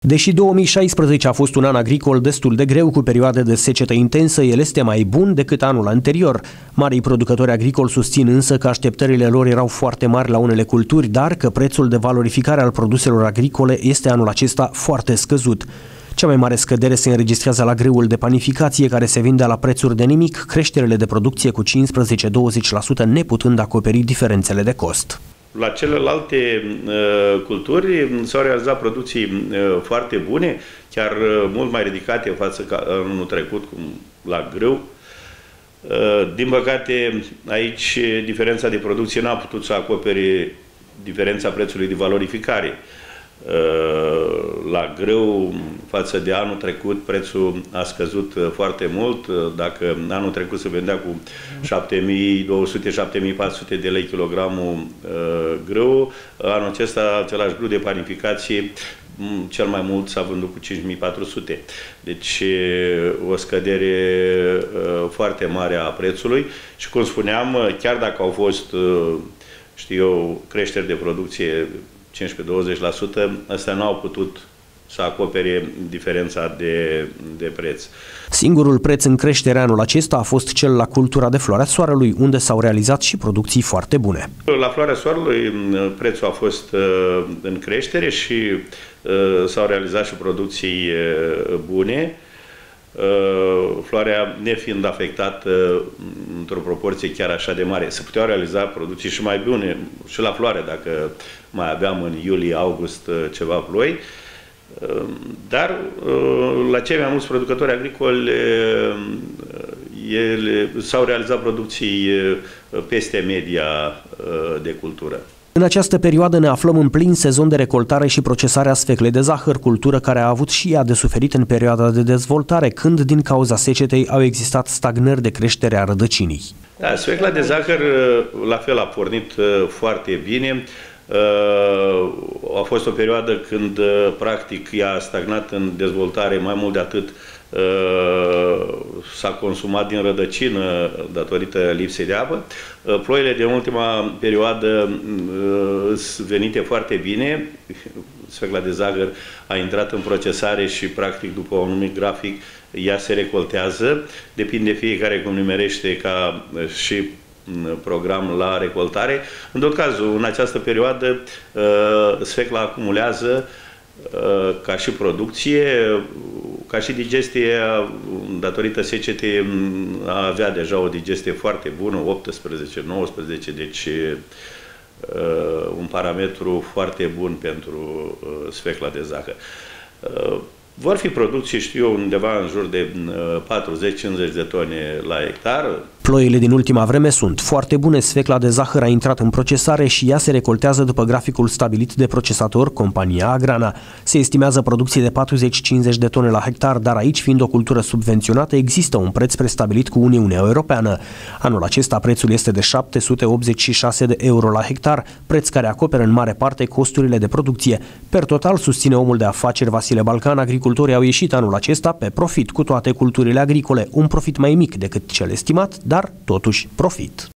Deși 2016 a fost un an agricol destul de greu, cu perioade de secetă intensă, el este mai bun decât anul anterior. Marii producători agricoli susțin însă că așteptările lor erau foarte mari la unele culturi, dar că prețul de valorificare al produselor agricole este anul acesta foarte scăzut. Cea mai mare scădere se înregistrează la greul de panificație, care se vinde la prețuri de nimic, creșterile de producție cu 15-20% neputând acoperi diferențele de cost. La celelalte culturi s-au realizat producții foarte bune, chiar mult mai ridicate față ca anul trecut, cum la grâu. Din păcate, aici diferența de producție n-a putut să acopere diferența prețului de valorificare. La grâu, față de anul trecut, prețul a scăzut foarte mult. Dacă anul trecut se vendea cu 7.200-7.400 de lei kilogramul grâu, anul acesta același grâu de panificație cel mai mult s-a vândut cu 5.400. Deci o scădere foarte mare a prețului și, cum spuneam, chiar dacă au fost, știu eu, creșteri de producție 15-20%, astea nu au putut să acopere diferența de preț. Singurul preț în creștere anul acesta a fost cel la cultura de floarea soarelui, unde s-au realizat și producții foarte bune. La floarea soarelui prețul a fost în creștere și s-au realizat și producții bune. Floarea nefiind afectată într-o proporție chiar așa de mare, se puteau realiza producții și mai bune și la floare, dacă mai aveam în iulie-august ceva ploi. Dar la cei mai mulți producători agricoli s-au realizat producții peste media de cultură. În această perioadă ne aflăm în plin sezon de recoltare și procesare a sfeclei de zahăr, cultură care a avut și ea de suferit în perioada de dezvoltare, când din cauza secetei au existat stagnări de creștere a rădăcinii. Da, sfecla de zahăr la fel a pornit foarte bine. A fost o perioadă când practic ea a stagnat în dezvoltare, mai mult de atât s-a consumat din rădăcină datorită lipsei de apă. Ploile de ultima perioadă sunt venite foarte bine. Sfecla de zahăr a intrat în procesare și practic după un anumit grafic ea se recoltează. Depinde fiecare cum nimerește ca și program la recoltare. În tot cazul, în această perioadă, sfecla acumulează ca și producție, ca și digestie, datorită secetei, a avea deja o digestie foarte bună, 18-19, deci un parametru foarte bun pentru sfecla de zahăr. Vor fi producții, știu eu, undeva în jur de 40-50 de tone la hectar. Ploile din ultima vreme sunt foarte bune, sfecla de zahăr a intrat în procesare și ea se recoltează după graficul stabilit de procesator, compania Agrana. Se estimează producție de 40-50 de tone la hectar, dar aici, fiind o cultură subvenționată, există un preț prestabilit cu Uniunea Europeană. Anul acesta prețul este de 786 de euro la hectar, preț care acoperă în mare parte costurile de producție. Per total, susține omul de afaceri Vasile Balcan, agricultorii au ieșit anul acesta pe profit cu toate culturile agricole, un profit mai mic decât cel estimat, dar totuși profit.